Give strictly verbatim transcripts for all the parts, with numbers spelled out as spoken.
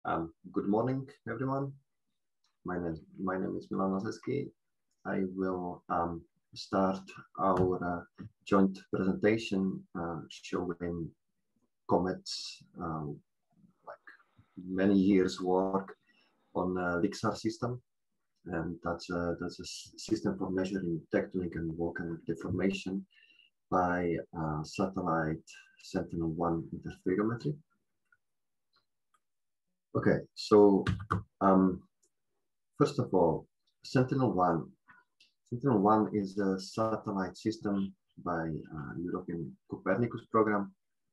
Um, good morning, everyone. My name, my name is Milan Laseski. I will um, start our uh, joint presentation uh, showing COMET's um, like many years work on uh, LIXAR system, and that's a, that's a system for measuring tectonic and volcanic deformation by uh, satellite Sentinel one interferometry. Okay, so um, first of all, Sentinel one. Sentinel one is a satellite system by uh, European Copernicus program.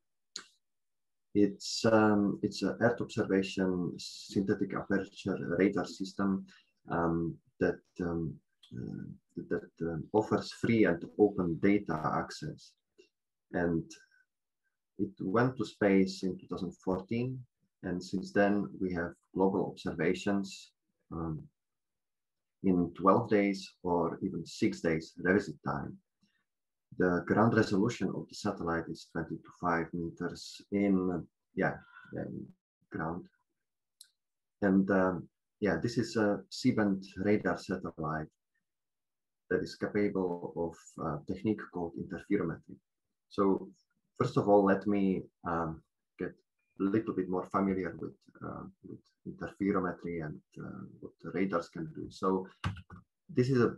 It's um, it's an Earth observation synthetic aperture radar system um, that um, uh, that um, offers free and open data access, and it went to space in two thousand fourteen. And since then, we have global observations um, in twelve days or even six days revisit time. The ground resolution of the satellite is twenty to five meters in, yeah, in ground. And um, yeah, this is a C-band radar satellite that is capable of a technique called interferometry. So first of all, let me um, get a little bit more familiar with, uh, with interferometry and uh, what the radars can do. So this is a,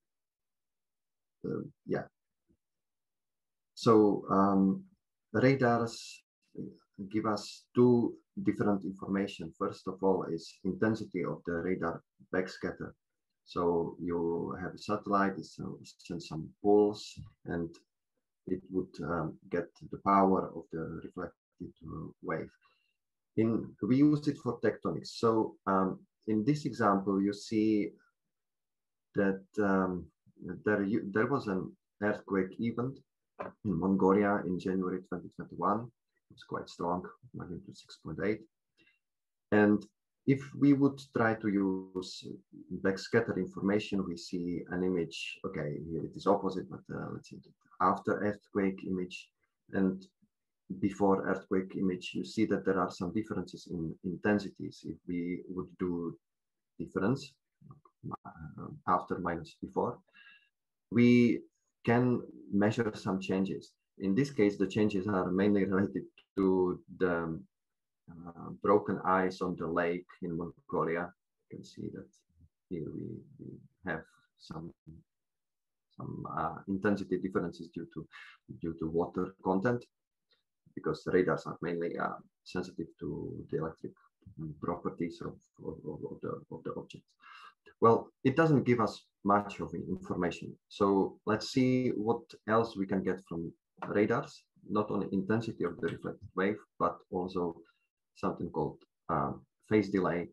uh, yeah. So um, radars give us two different information. First of all is intensity of the radar backscatter. So you have a satellite, it sends some pulse, and it would um, get the power of the reflected wave. In, we use it for tectonics. So um, in this example, you see that um, there, you, there was an earthquake event in Mongolia in January twenty twenty-one. It was quite strong, magnitude six point eight. And if we would try to use backscatter information, we see an image. Okay, here it is opposite, but uh, let's see, after earthquake image and before earthquake image, you see that there are some differences in intensities. If we would do difference uh, after minus before, we can measure some changes. In this case, the changes are mainly related to the uh, broken ice on the lake in Mongolia. You can see that here we, we have some some uh, intensity differences due to due to water content, because the radars are mainly uh, sensitive to the electric properties of, of, of, the, of the objects. Well, it doesn't give us much of information. So let's see what else we can get from radars, not only intensity of the reflected wave, but also something called um, phase delay.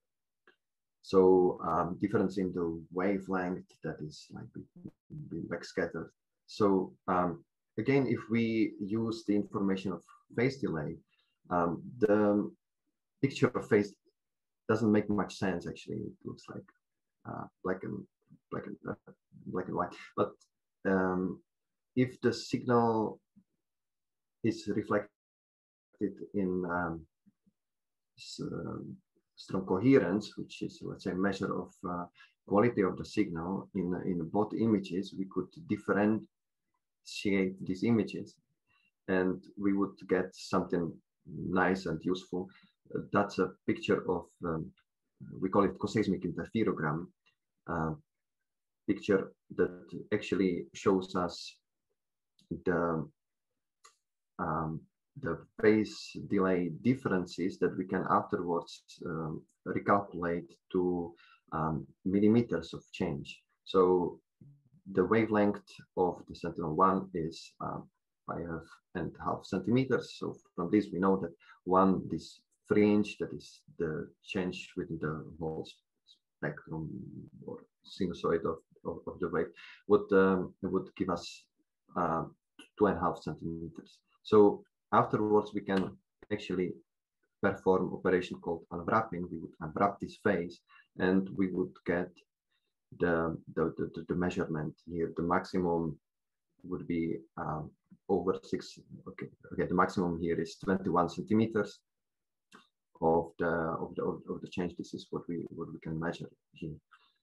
So um, difference in the wavelength that is like being backscattered. So um, again, if we use the information of phase delay, um, the picture of phase doesn't make much sense. Actually, it looks like uh, black and black and uh, black and white. But um, if the signal is reflected in um, uh, strong coherence, which is, let's say, a measure of uh, quality of the signal in in both images, we could differentiate these images, and we would get something nice and useful. Uh, that's a picture of um, we call it coseismic interferogram. Uh, picture that actually shows us the um, the phase delay differences that we can afterwards um, recalculate to um, millimeters of change. So the wavelength of the Sentinel one is uh, five and a half centimeters. So from this we know that one, this fringe, that is the change within the whole spectrum or sinusoid of, of, of the wave, would um, would give us uh, two and a half centimeters. So afterwards we can actually perform operation called unwrapping. We would unwrap this phase, and we would get the the, the, the measurement here. The maximum would be um, over six. Okay, okay. The maximum here is twenty-one centimeters, of the of the of the change. This is what we what we can measure here.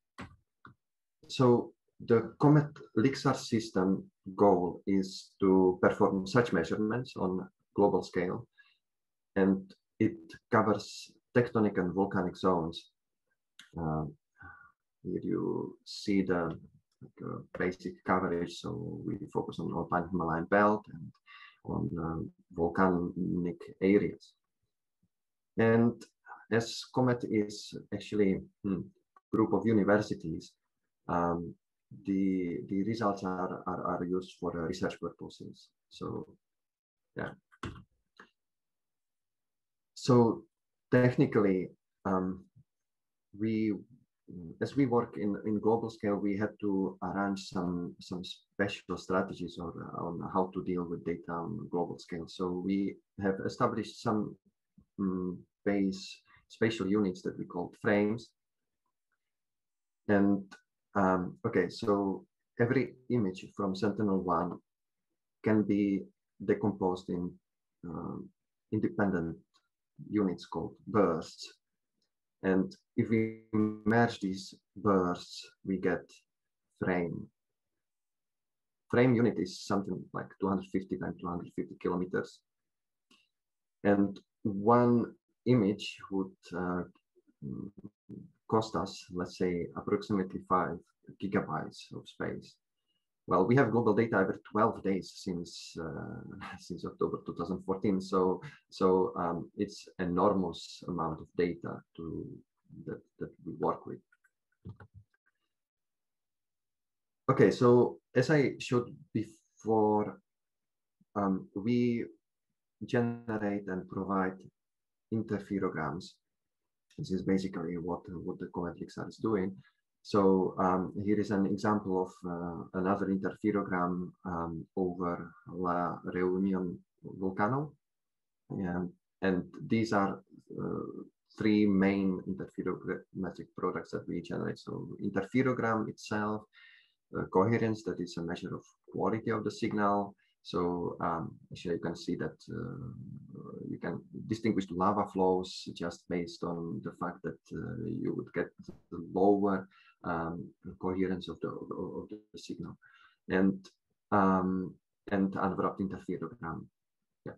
So the COMET LIXAR system goal is to perform such measurements on global scale, and it covers tectonic and volcanic zones. Uh, here you see the like, uh, basic coverage. So we focus on Alpine Himalayan belt and on uh, volcanic areas. And as COMET is actually a hmm, group of universities, um, the the results are, are, are used for uh, research purposes. So yeah. So technically, um, we as we work in, in global scale, we had to arrange some some special strategies or, on how to deal with data on global scale. So we have established some um, base spatial units that we called frames. And um, okay, so every image from Sentinel one can be decomposed in um, independent units called bursts. And if we merge these bursts, we get frame. Frame unit is something like two hundred fifty times two hundred fifty kilometers. And one image would uh, cost us, let's say, approximately five gigabytes of space. Well, we have global data every twelve days since uh, since October two thousand fourteen. So so um, it's enormous amount of data to that that we work with. Okay, so as I showed before, um, we generate and provide interferograms. This is basically what what the COMET LIXAR is doing. So um, here is an example of uh, another interferogram um, over La Reunion volcano. And, and these are uh, three main interferometric products that we generate. So interferogram itself, uh, coherence, that is a measure of quality of the signal. So um, actually you can see that uh, you can distinguish lava flows just based on the fact that uh, you would get the lower um, coherence of the, of the signal, and um, and unwrapped interferogram. Yeah.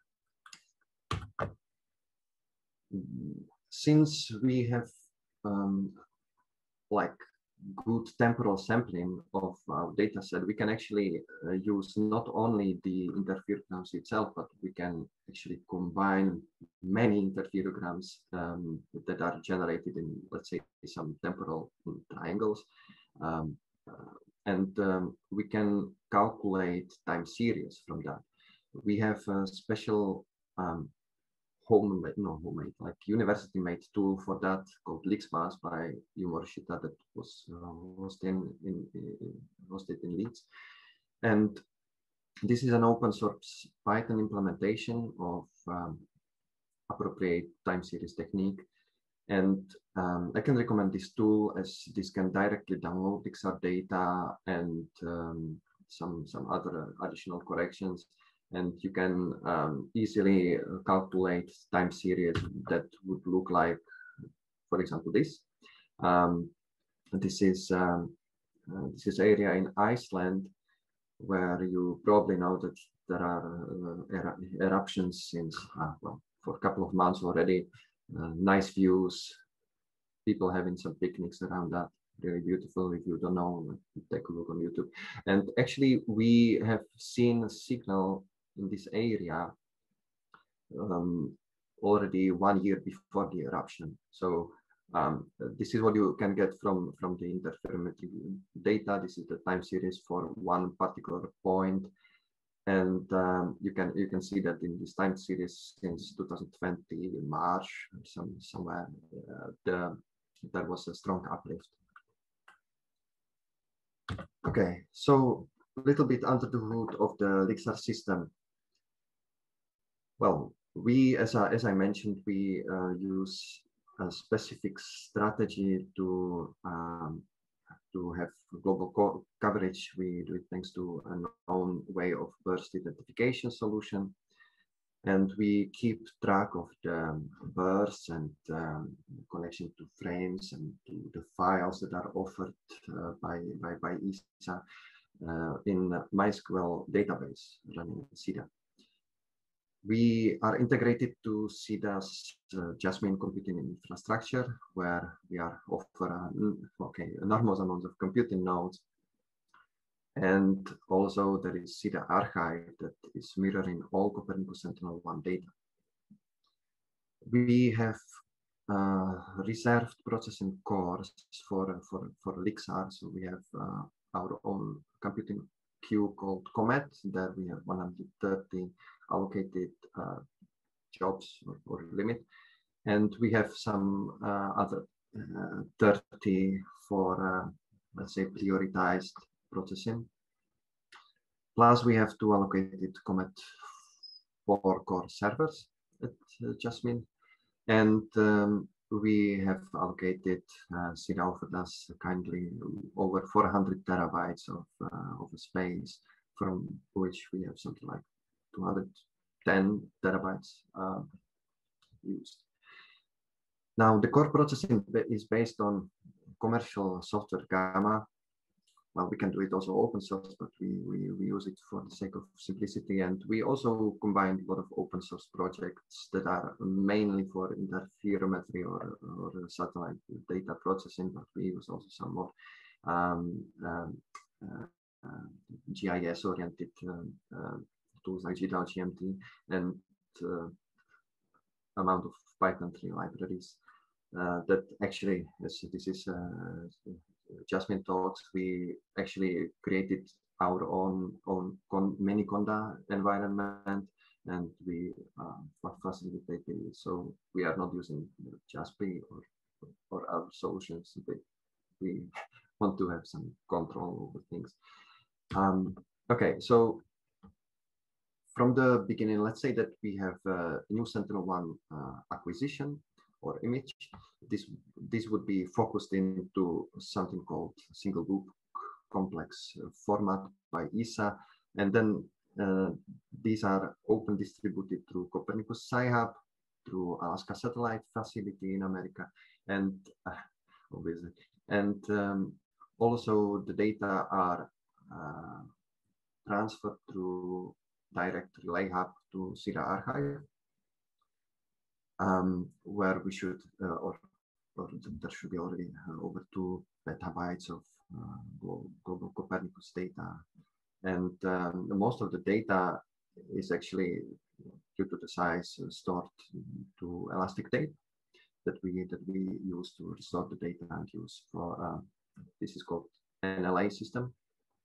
Since we have um, like good temporal sampling of our data set, we can actually uh, use not only the interferograms itself, but we can actually combine many interferograms um, that are generated in, let's say, some temporal triangles. Um, uh, and um, we can calculate time series from that. We have a special um, homemade, no homemade, like university-made tool for that called LIXPath by U Morishita that was uh, hosted in, in, in, hosted in Leeds. And this is an open source Python implementation of um, appropriate time series technique. And um, I can recommend this tool as this can directly download LIXAR data and um, some, some other additional corrections. And you can um, easily calculate time series that would look like, for example, this. Um, this is um, uh, this is area in Iceland where you probably know that there are uh, er eruptions since uh, well for a couple of months already. Uh, nice views, people having some picnics around that. Really beautiful. If you don't know, take a look on YouTube. And actually, we have seen a signal in this area um, already one year before the eruption. So um, this is what you can get from from the interferometric data. This is the time series for one particular point, and um, you can you can see that in this time series since two thousand twenty March, some somewhere uh, the, there was a strong uplift. Okay, so a little bit under the hood of the LIXAR system. Well, we, as I, as I mentioned, we uh, use a specific strategy to um, to have global co coverage. We do it thanks to a known way of burst identification solution. And we keep track of the bursts and um, connection to frames and to the files that are offered uh, by, by, by E S A uh, in MySQL database running in SIDA. We are integrated to SIDA's uh, Jasmine computing infrastructure, where we are offer uh, okay, enormous amounts of computing nodes. And also there is SIDA archive that is mirroring all Copernicus Sentinel one data. We have uh, reserved processing cores for, for, for Lixar. So we have uh, our own computing queue called Comet. There we have one hundred thirty allocated uh, jobs or, or limit. And we have some uh, other uh, thirty for, uh, let's say, prioritized processing. Plus, we have two allocated Comet four core servers at uh, Jasmine. And um, we have allocated, uh, SIDA offered us kindly over four hundred terabytes of, uh, of space, from which we have something like two hundred ten terabytes uh, used. Now, the core processing is based on commercial software Gamma. Well, we can do it also open source, but we, we, we use it for the sake of simplicity. And we also combine a lot of open source projects that are mainly for interferometry or, or satellite data processing, but we use also some more um, um, uh, uh, G I S-oriented um, uh, tools like G D A L, G M T, and uh, amount of Python three libraries uh, that actually, as this is uh, Jasmine talks, we actually created our own own con Miniconda environment, and we uh, facilitated it. So we are not using Jaspi or or other solutions. We, we want to have some control over things. Um, okay, so from the beginning, let's say that we have a new Sentinel one uh, acquisition or image. This, this would be focused into something called single loop complex format by E S A. And then uh, these are open distributed through Copernicus Sci-Hub, through Alaska Satellite Facility in America, and uh, obviously. And um, also the data are uh, transferred through direct relay hub to SIDA archive, um, where we should, uh, or, or there should be already uh, over two petabytes of uh, global, global Copernicus data. And um, most of the data is actually, due to the size, uh, stored to Elastic Tape that we that we use to restore the data and use for, uh, this is called N L A system.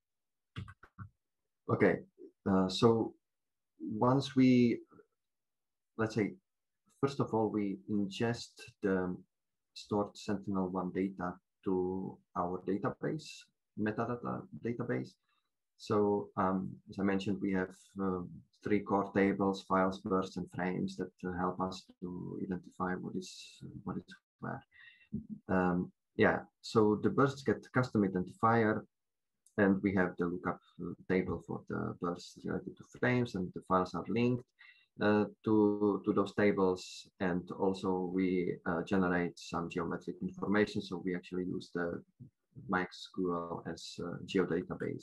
Okay, uh, so once we, let's say, first of all, we ingest the stored Sentinel one data to our database, metadata database. So um, as I mentioned, we have um, three core tables, files, bursts, and frames that uh, help us to identify what is what is where. Um, yeah, so the bursts get custom identifier, and we have the lookup table for the bursts related to frames, and the files are linked uh, to, to those tables. And also we uh, generate some geometric information. So we actually use the MySQL as a geodatabase.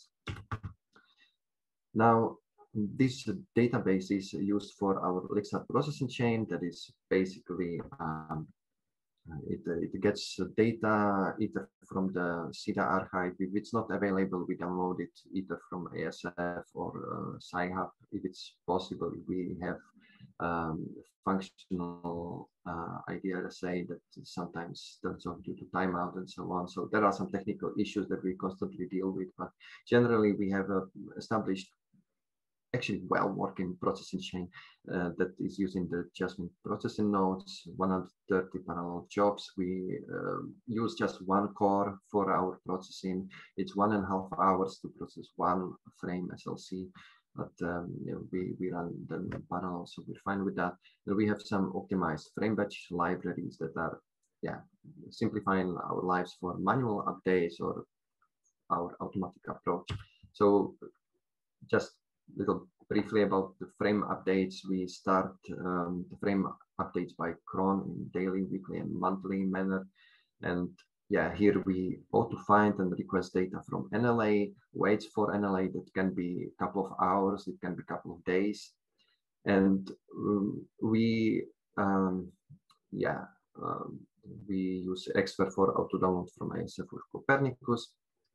Now, this database is used for our Lixar processing chain. That is basically um, It, it gets data either from the SIDA archive. If it's not available, we download it either from A S F or uh, Sci-Hub. If it's possible, we have um, functional uh, I D R S A that sometimes turns off due to timeout and so on. So there are some technical issues that we constantly deal with, but generally we have uh, established actually well-working processing chain uh, that is using the Jasmine processing nodes, one hundred thirty parallel jobs. We uh, use just one core for our processing. It's one and a half hours to process one frame S L C, but um, you know, we, we run them in parallel, so we're fine with that. And we have some optimized frame batch libraries that are yeah, simplifying our lives for manual updates or our automatic approach. So just little briefly about the frame updates. We start um, the frame updates by cron in daily, weekly, and monthly manner. And yeah, here we auto find and request data from N L A, waits for N L A. That can be a couple of hours, it can be a couple of days. And um, we, um, yeah, um, we use Expert for auto download from A S F or Copernicus.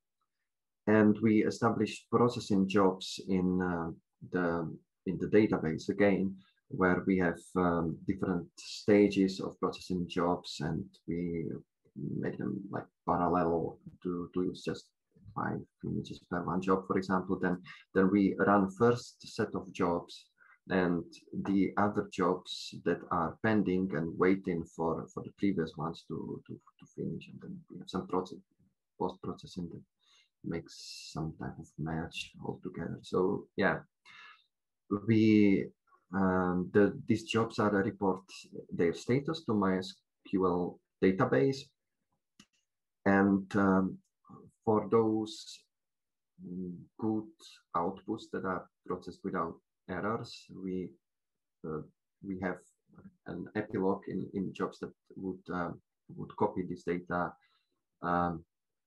And we established processing jobs in uh, the in the database again, where we have um, different stages of processing jobs, and we make them like parallel to, to use just five images per one job, for example. Then then we run first set of jobs, and the other jobs that are pending and waiting for for the previous ones to to, to finish, and then we have some process post processing that makes some type of match altogether. So yeah, we um, the these jobs are a report their status to MySQL database, and um, for those good outputs that are processed without errors, we uh, we have an epilogue in in jobs that would uh, would copy this data. Um,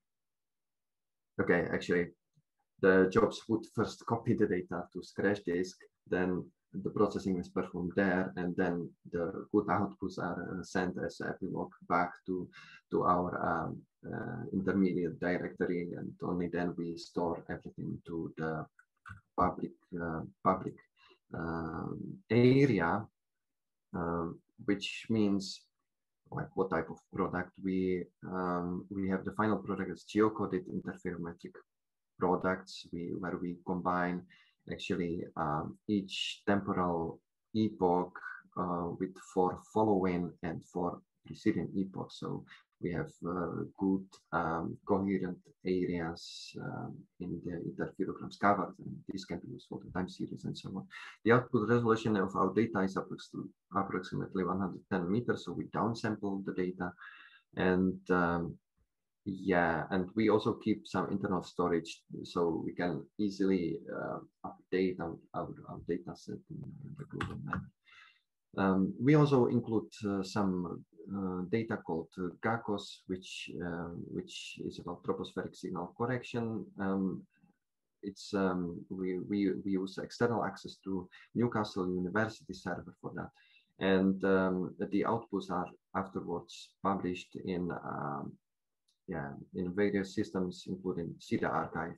okay, actually, the jobs would first copy the data to scratch disk, then the processing is performed there, and then the good outputs are uh, sent as epilogue back to to our um, uh, intermediate directory, and only then we store everything to the public uh, public um, area, um, which means like what type of product we um, we have. The final product is geocoded interferometric products, we where we combine actually um, each temporal epoch uh, with four following and four preceding epochs. So we have uh, good um, coherent areas um, in the interferograms covered, and this can be used for the time series and so on. The output resolution of our data is approximately one hundred ten meters, so we downsample the data. And um, yeah, and we also keep some internal storage, so we can easily uh, update our, our, our data set in the global manner. Um, we also include uh, some uh, data called uh, G A C O S, which uh, which is about tropospheric signal correction. Um, it's um, we, we we use external access to Newcastle University server for that, and um, the outputs are afterwards published in um, yeah, in various systems, including SIDA archive.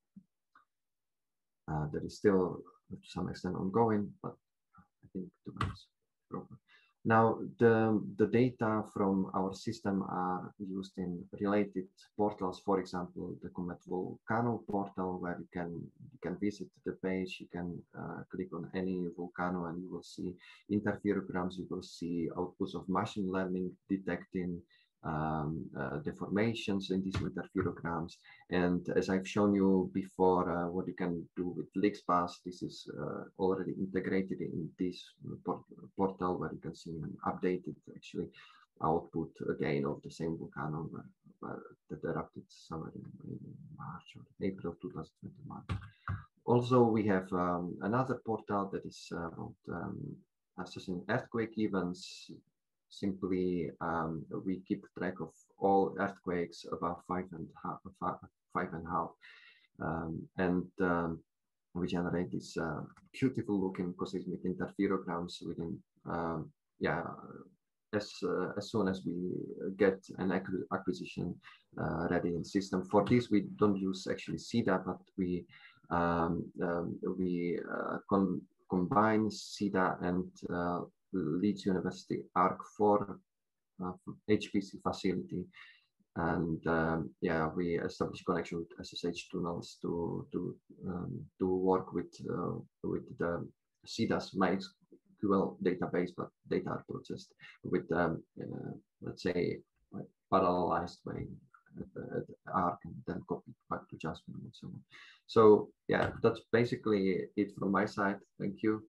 Uh, that is still to some extent ongoing, but I think to be proper. Now, the, the data from our system are used in related portals. For example, the Comet Volcano portal, where you can you can visit the page, you can uh, click on any volcano, and you will see interferograms, you will see outputs of machine learning detecting um, uh, deformations in these interferograms. And as I've shown you before, uh, what you can do with LixPath, this is uh, already integrated in this port portal, where you can see an updated actually output again of the same volcano where, where that erupted somewhere in, in March or April two thousand twenty-one. Also, we have um, another portal that is uh, about um, assessing earthquake events. Simply, um, we keep track of all earthquakes above five and half, five, five and a half, um, and um, we generate these uh, beautiful looking cosmic interferograms within, um, yeah, as uh, as soon as we get an acquisition uh, ready in system. For this, we don't use actually SIDA, but we um, um, we uh, con combine SIDA and uh, Leeds University A R C four uh, H P C facility, and um, yeah, we establish connection with S S H tunnels to to um, to work with uh, with the SIDA's MySQL database, but data are processed with um, uh, let's say like parallelized way at the, at the A R C, and then copied back to Jasmine and so on. So yeah, that's basically it from my side. Thank you.